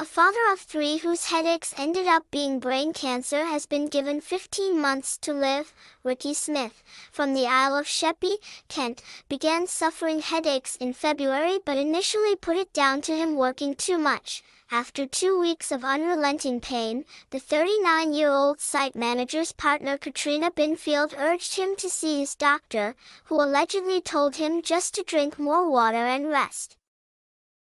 A father of three whose headaches ended up being brain cancer has been given 15 months to live. Ricky Smith, from the Isle of Sheppey, Kent, began suffering headaches in February but initially put it down to him working too much. After 2 weeks of unrelenting pain, the 39-year-old site manager's partner Katrina Binfield urged him to see his doctor, who allegedly told him just to drink more water and rest.